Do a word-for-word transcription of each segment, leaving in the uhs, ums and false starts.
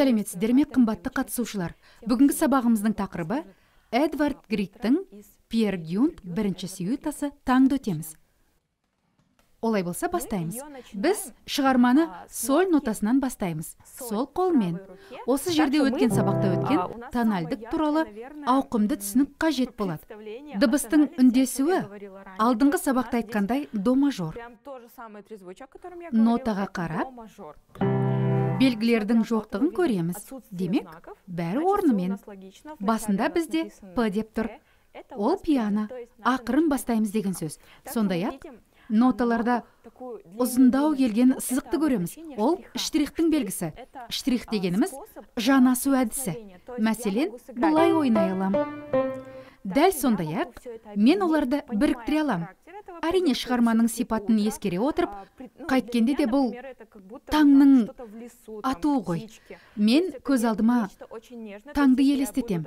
Сәлеметсіздер ме, қымбатты қатысушылар. Бүгінгі сабағымыздың тақырыбы Эдвард Григтің Пьер Гюнд бірінші сюитасы таңды өтеміз. Олай болса бастаймыз. Біз шығарманы соль нотасынан бастаймыз. Сол қолмен. Осы жерде өткен сабақта өткен тональдік туралы ауқымды түсінік қажет болады. Дыбыстың үндесуі алдыңғы сабақта айтқандай до мажор. Нотаға қарап, белгілердің жоқтығын көреміз. Демек, бәрі орнымен. Басында бізде П деп тұр. Ол пиано, ақырын бастаймыз деген сөз. Сондай-ақ, ноталарда ұзындау келген сызықты көреміз. Ол штрихтің белгісі. Штрих дегеніміз жанасу әдісі. Мәселен, бұлай ойнай алам. Дәл сондай-ақ, мен оларды біріктіре алам. Әрине, шығарманың сипатын ескере отырып, қайткенде де бұл таңның атуы ғой. Мен көз алдыма таңды елестетем.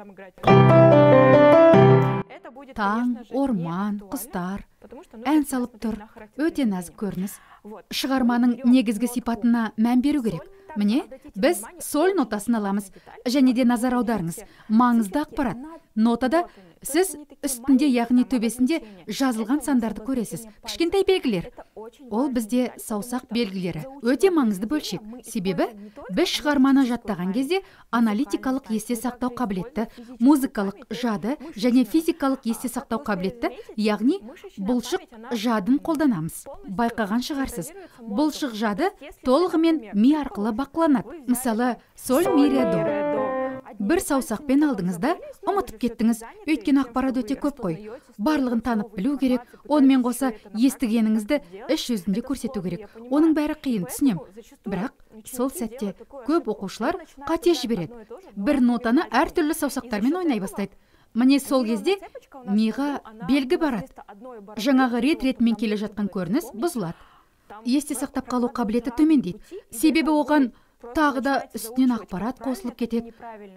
Таң, орман, құстар, ән салып тұр, өте нәзік көрініс. Шығарманың негізгі сипатына мән беру керек. Міне, біз соль нотасын аламыз, және де назар аударыңыз. Маңызды ақпарат. Нотада сіз үстінде, яғни төбесінде жазылған сандарды көресіз. Кішкентай белгілер. Ол бізде саусақ белгілері. Өте маңызды бөлшек. Себебі, біз шығарманы жаттаған кезде аналитикалық есте сақтау қабілетті, музыкалық жады және физикалық есте сақтау қабілетті, яғни бұлшық жадын қолданамыз. Байқаған шығарсыз. Бұлшық жады толығымен ми арқылы бақыланады. Мысалы, соль, ми, ре, до. Бір саусақпен алдыңызда ұмытып кеттіңіз, өйткені ақпарат өте көп қой. Барлығын танып білу керек, онымен қоса естігеніңізді іс жүзінде көрсету керек. Оның бәрі қиын, түсінем. Бірақ сол сәтте көп оқушылар қате жібереді. Бір нотаны әртүрлі саусақтармен ойнай бастайды. Міне сол кезде миға белгі барады. Жаңағы рет-ретмен келе жатқан көрініс бұзылады. Есте сақтап қалу қабілеті төмендейді. Себебі оған тағы да үстінен ақпарат қосылып кетеді.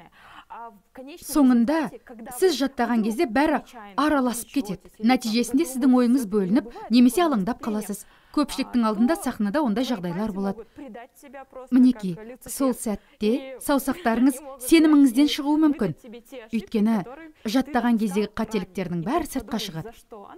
Соңында сіз жаттаған кезде бәрі араласып кетеді. Нәтижесінде сіздің ойыңыз бөлініп, немесе алаңдап қаласыз. Көпшіліктің алдында сахнада ондай жағдайлар болады. Мінеки, сол сәтте саусақтарыңыз сеніміңізден шығуы мүмкін. Өйткені жаттаған кездегі қателіктердің бәрі сыртқа шығады.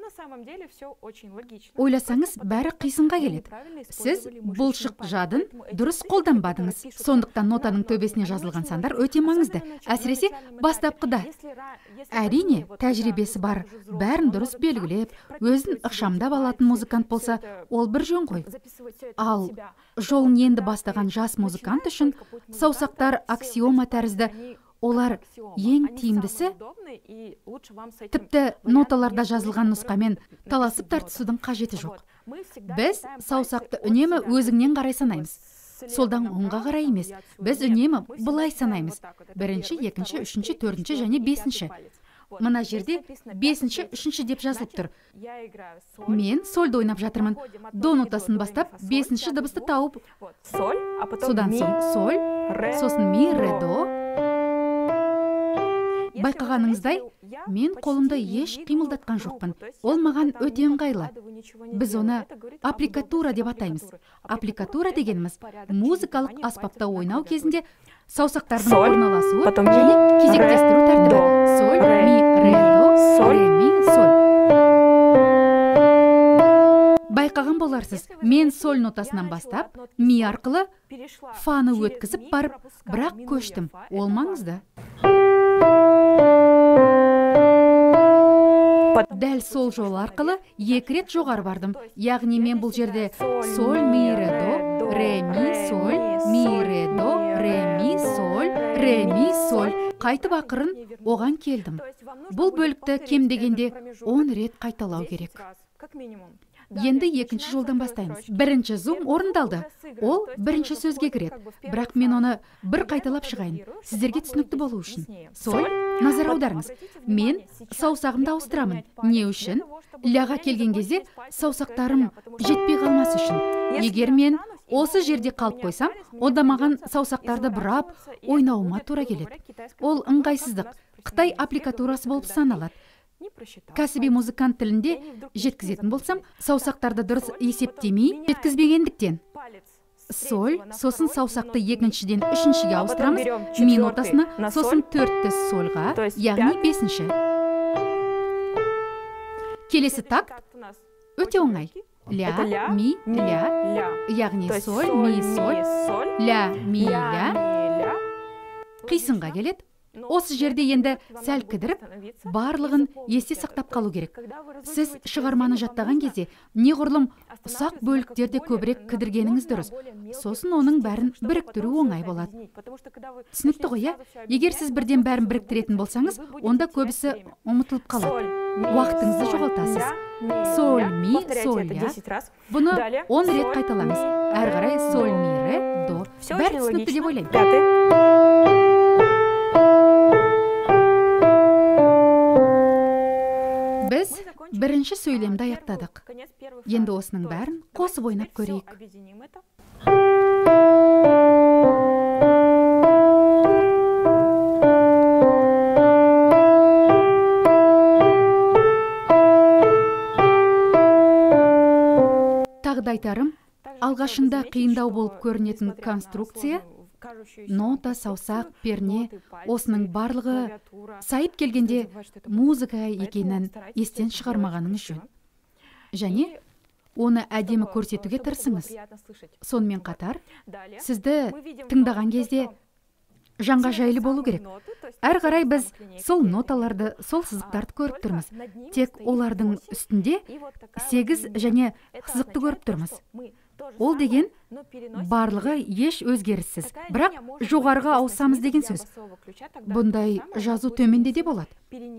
Ойласаңыз, бәрі қисынға келеді. Сіз бұлшық жадын дұрыс қолданбадыңыз. Сондықтан нотаның төбесіне жазылған сандар өте маңызды. Әсіресе бастапқыда. Әрине, тәжірибесі бар, бәрін дұрыс белгілеп, өзін ықшамдап алатын музыкант болса, ол бір жөн ғой. Ал жолын енді бастаған жас музыкант үшін саусақтар аксиома тәрізді. Олар ең тиімдісі, тіпті ноталарда жазылған нұсқамен таласып тартысудың қажеті жоқ. Біз саусақты үнемі өзіңнен қарай санаймыз. Солдан оңға қарай емес, біз үнемі бұлай санаймыз. Бірінші, екінші, үшінші, төртінші және бесінші. Мына жерде бесінші, үшінші деп жазылып тұр. Мен сольді ойнап жатырмын. До нотасын бастап, бесінші дыбысты тауып, содан соң соль, сосын ми, ре, до. Байқағаныңыздай, мен қолымда еш қимылдатқан жоқпын. Ол маған өте ыңғайлы. Біз оны аппликатура деп атаймыз. Аппликатура дегеніміз музыкалық аспапта ойнау кезінде саусақтардың орналасуы және кезектестіру тәртібі. Соль, ми, ре, до, ре, ми, соль. Байқаған боларсыз, мен соль нотасынан бастап, ми арқылы фаны өткізіп барып, бірақ көштім. Ол маңызды. Дәл сол жол арқылы екі рет жоғары бардым. Яғни мен бұл жерде соль, ми, ре, до, ре, ми, соль, ми, ре, до, ре, ми, соль, ре, ми, соль. Қайтып ақырын оған келдім. Бұл бөлікті кем дегенде он рет қайталау керек. Енді екінші жолдан бастаймыз. Бірінші зум орындалды. Ол бірінші сөзге кіреді. Бірақ мен оны бір қайталап шығайын. Сіздерге түсінікті болу үшін. Соль, назар аударыңыз. Мен саусағымды ауыстырамын. Не үшін? Ляға келген кезде саусақтарым жетпей қалмас үшін. Егер мен осы жерде қалып қойсам, онда маған саусақтарды бұрап, ойнауыма тура келеді. Ол ыңғайсыздық. Қытай аппликатурасы болып саналады. Кәсіби музыкант тілінде жеткізетін болсам, саусақтарды дұрыс есептемей жеткізбегендіктен. соль, сосын саусақты екіншіден үшіншіге ауыстырамыз, ми нотасына, сосын төртті сольға, яғни бесінші. Келесі такт өте оңай. Ля, ми, ля, яғни соль, ми, соль, ля, ми, ля. Қисынға келеді. Осы жерде енді сәл кідіріп, барлығын есте сақтап қалу керек. Сіз шығарманы жаттаған кезде, неғұрлым ұсақ бөліктерде көбірек кідіргеніңіз дұрыс. Сосын оның бәрін біріктіру оңай болады. Түсінікті ғой, иә? Егер сіз бірден бәрін біріктіретін болсаңыз, онда көбісі ұмытылып қалады. Уақытыңызды жоғалтасыз. Соль, ми, соль, ля. Бұны он рет қайталамыз. Әрі қарай соль, ми, ре, до. Бәрі түсінікті деп ойлаймын. Біз бірінші сөйлемді аяқтадық. Енді осының бәрін қосып ойнап көрейік. Тағы да айтарым, алғашында қиындау болып көрінетін конструкция, нота, саусақ, перне, осының барлығы сайып келгенде музыка екенін естен шығармағаның үшін. Және оны әдемі көрсетуге тырысыңыз. Сонымен қатар, сізді тыңдаған кезде жанға жайлы болу керек. Әрі қарай біз сол ноталарды, сол сызықтарды көріп тұрмыз. Тек олардың үстінде сегіз және сызықты көріп тұрмыз. Ол деген барлығы еш өзгеріссіз, бірақ жоғарыға ауысамыз деген сөз. Бұндай жазу төменде де болады.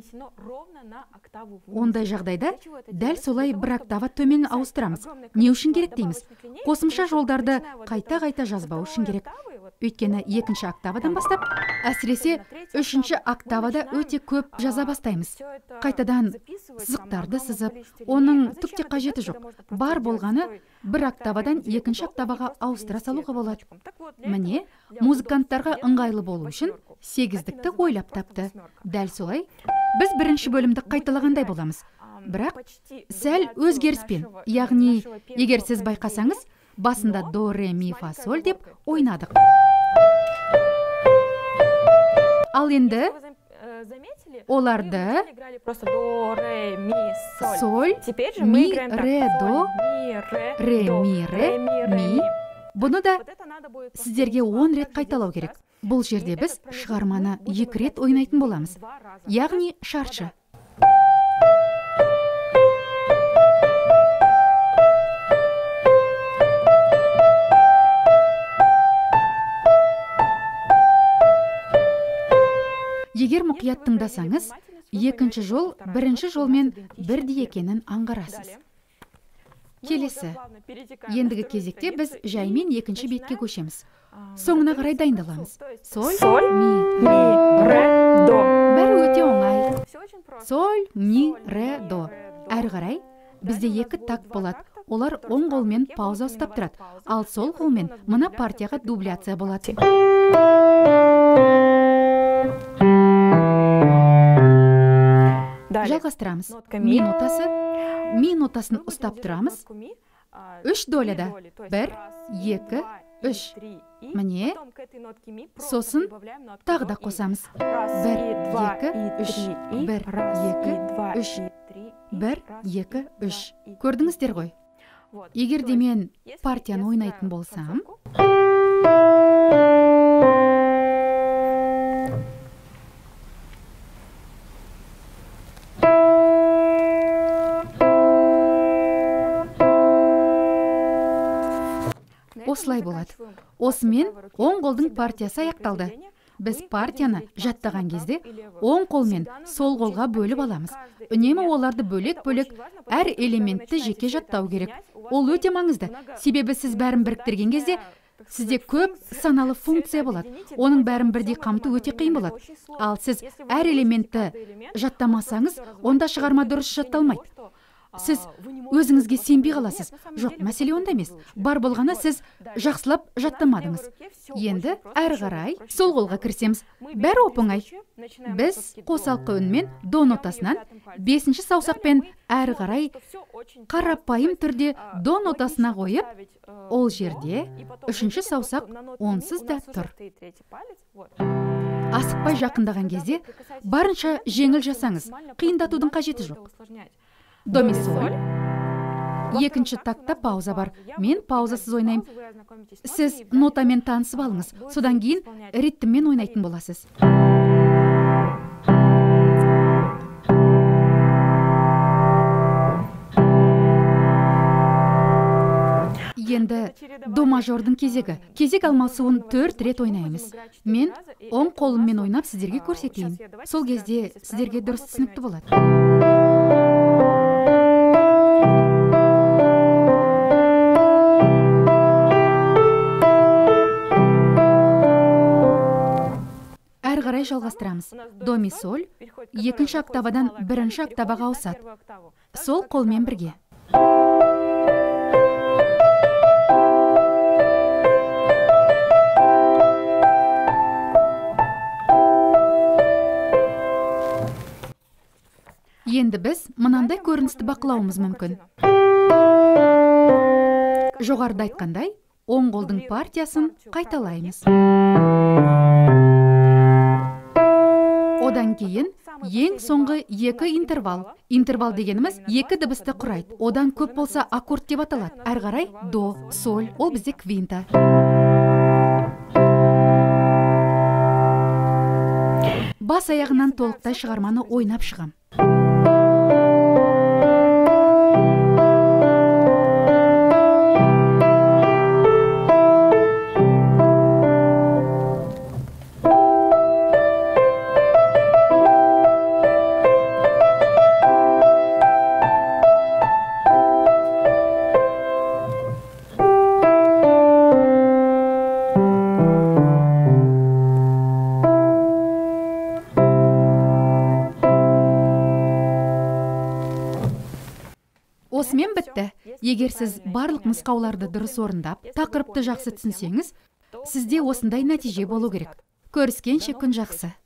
Ондай жағдайда дәл солай бір октава төмен ауыстырамыз. Не үшін керек дейміз? Қосымша жолдарды қайта-қайта жазбау үшін керек. Өйткені екінші октавадан бастап, әсіресе үшінші октавада өте көп жаза бастаймыз. Қайтадан сызықтарды сызып, оның түкте қажеті жоқ. Бар болғаны бір октавадан екінші октаваға ауыстыра салуға болады. Міне, музыканттарға ыңғайлы болу үшін сегіздікті ойлап тапты. Дәл солай, біз бірінші бөлімді қайталағандай боламыз. Бірақ сәл өзгеріспен, яғни, егер сіз байқасаңыз, басында до, ре, ми, фа, соль деп ойнадық. Ал енді оларды соль, ми, ре, до, ре, ми, ре, ми. Бұны да сіздерге он рет қайталау керек. Бұл жерде біз шығарманы екі рет ойнайтын боламыз. Яғни шаршы. Егер мұқият тыңдасаңыз, екінші жол бірінші жолмен бірдей екенін аңғарасыз. Келесі, ендігі кезекте біз жаймен екінші бетке көшеміз. Соңына қарай дайындаламыз. Соль, ми, ре, до. Бәрі өте оңай. Соль, ми, ре, до. Әрі қарай бізде екі такт болады. Олар оң қолмен пауза ұстап тұрады. Ал сол қолмен мына партияға дубляция болады. Жалғастырамыз. Ми нотасы, ми нотасын ұстап тұрамыз. Үш доляда. Бір, екі, үш. Міне, сосын тағы да қосамыз. Бір, екі, үш. Бір, екі, үш. Бір, екі, үш. Көрдіңіздер ғой? Егер де мен партияны ойнайтын болсам, осылай болады. Осымен оң қолдың партиясы аяқталды. Біз партияны жаттаған кезде оң қолмен сол қолға бөліп аламыз. Үнемі оларды бөлек-бөлек әр элементті жеке жаттау керек. Ол өте маңызды. Себебі сіз бәрін біріктірген кезде сізде көп саналы функция болады. Оның бәрін бірдей қамту өте қиын болады. Ал сіз әр элементті жаттамасаңыз, онда шығарма дұрыс жатталмайды. сіз өзіңізге сенбей қаласыз. Жоқ, мәселе онда емес. Бар болғаны сіз жақсылап жаттамадыңыз. Енді әрі қарай сол қолға кірісеміз. Бәрі оп-оңай. Біз қосалқы үнмен до нотасынан бесінші саусақпен әрі қарай қарапайым түрде до нотасына қойып, ол жерде үшінші саусақ онсыз да тұр. Асықпай жақындаған кезде барынша жеңіл жасаңыз. Қиындатудың қажеті жоқ. До ми соль. Екінші такта пауза бар. Мен паузасыз ойнаймын. Сіз нотамен танысып алыңыз. Содан кейін ритммен ойнайтын боласыз. Енді до мажордың кезегі. Кезек алмасуын төрт рет ойнаймыз. Мен оң қолыммен ойнап сіздерге көрсетейін. Сол кезде сіздерге дұрыс түсінікті болады. Әрі қарай жалғастырамыз. До ми соль екінші октавадан бірінші октаваға ауысады. Сол қолмен бірге. Енді біз мынандай көріністі бақылауымыз мүмкін. Жоғарыда айтқандай, оң қолдың партиясын қайталаймыз. Одан кейін ең соңғы екі интервал. Интервал дегеніміз екі дыбысты құрайды. Одан көп болса аккорд деп аталады. Әрі қарай до, соль, ол бізде квинта. Бас аяғынан толықтай шығарманы ойнап шығам. Осымен бітті. Егер сіз барлық нұсқауларды дұрыс орындап, тақырыпты жақсы түсінсеңіз, сізде осындай нәтиже болу керек. Көріскенше күн жақсы.